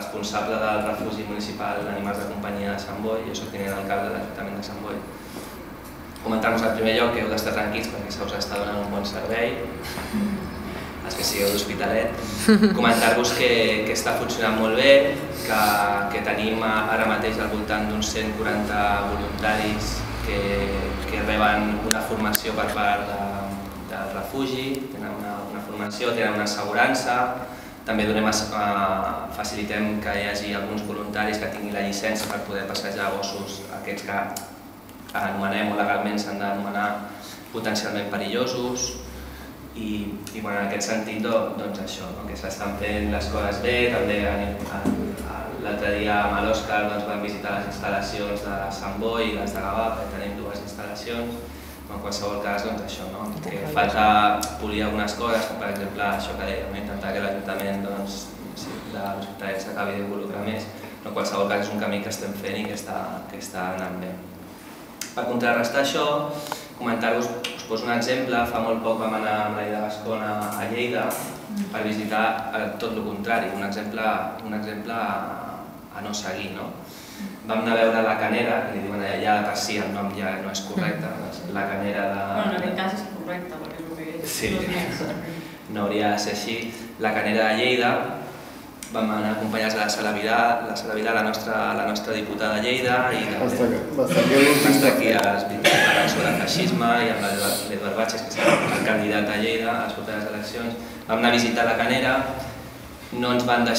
responsable del refugi municipal d'animals de companyia de Sant Boi, jo soc tinent d'alcalde de l'Ajuntament de Sant Boi. Comentar-vos en primer lloc que heu d'estar tranquils perquè se us està donant un bon servei, els que sigueu d'Hospitalet. Comentar-vos que està funcionant molt bé, que tenim ara mateix al voltant d'uns 140 voluntaris que reben una formació per part del refugi, tenen una formació, tenen una assegurança. També facilitem que hi hagi alguns voluntaris que tinguin la llicència per poder passejar gossos, aquests que anomenem o legalment s'han d'anomenar potencialment perillosos. I en aquest sentit, doncs això, que s'estan fent les coses bé. També l'altre dia amb l'Òscar vam visitar les instal·lacions de Sant Boi i les de Gavà, perquè tenim dues instal·lacions. En qualsevol cas, doncs això, que falta polir algunes coses, com per exemple això que dèiem, intentar que l'Ajuntament de l'Hospitalet s'acabi d'involucrar més, però en qualsevol cas és un camí que estem fent i que està anant bé. Per contrarrestar això, comentar-vos, us poso un exemple, fa molt poc vam anar amb l'Aida Gascona a Lleida per visitar tot el contrari, un exemple a no seguir. Vam anar a veure la Canera, que li diuen allà per si el nom ja no és correcte, la Canera de... Bueno, en aquest cas és correcte, perquè és el que és. Sí, no hauria de ser així. La Canera de Lleida, vam anar acompanyats a la Sala Vidal, la nostra diputada de Lleida, i està aquí a les 20 sobre el feixisme, i amb l'Eduard Batxes, que serà el candidat a Lleida a les properes eleccions. Vam anar a visitar la Canera, no ens van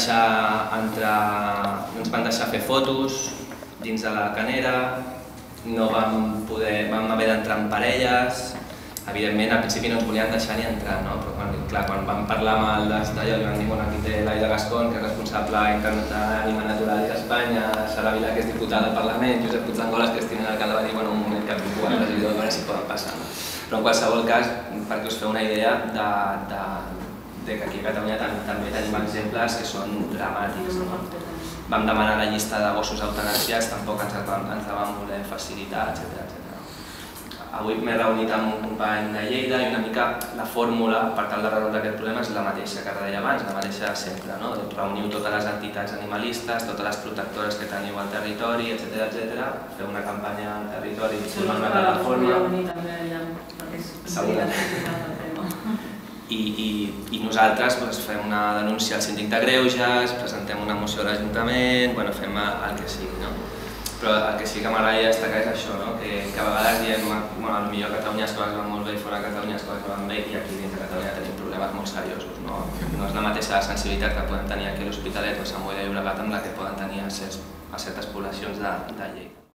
deixar fer fotos dins de la Canera, vam haver d'entrar en parelles. Evidentment, al principi no ens volien deixar ni entrar, però quan vam parlar amb el d'allò, li vam dir, bueno, aquí té l'Aida Gascon, que és responsable d'Ànima Natural d'Espanya, Sara Vilà, que és diputada al Parlament, Josep Puigdengolas, que és tinent d'alcalde, va dir, bueno, un moment que hem trucat al regidor, a veure si poden passar. Però en qualsevol cas, perquè us feu una idea que aquí a Catalunya també tenim exemples que són dramàtics. Vam demanar la llista de gossos eutanasiats, tampoc ens la van voler facilitar, etc. Avui m'he reunit amb un company de Lleida i una mica la fórmula per tal de resoldre aquest problema és la mateixa que deia abans, la mateixa de sempre. Reuniu totes les entitats animalistes, totes les protectores que teniu al territori, etc. Feu una campanya al territori, formar una plataforma. I nosaltres fem una denúncia al síndic de Greuges, presentem una moció a l'Ajuntament, fem el que sigui. Però el que sí que m'agradaria destacar és això, que a vegades diem que potser a Catalunya les coses van molt bé i fora de Catalunya les coses van bé i aquí dins de Catalunya tenim problemes molt seriosos. No és la mateixa sensibilitat que podem tenir aquí a l'Hospitalet o a Sant Boi de Llobregat amb la que poden tenir a certes poblacions de Lleida.